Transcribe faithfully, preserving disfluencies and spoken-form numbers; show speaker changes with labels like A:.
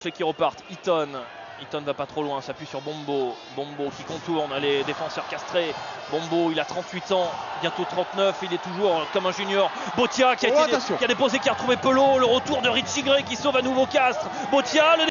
A: Ceux qui repartent, Eaton. Eaton va pas trop loin, s'appuie sur Bombo. Bombo qui contourne les défenseurs castrés. Bombo, il a trente-huit ans, bientôt trente-neuf, il est toujours comme un junior. Botia qui a,
B: oh,
A: été, qui a déposé, qui a retrouvé Pelot. Le retour de Richie Gray qui sauve à nouveau Castres. Botia, le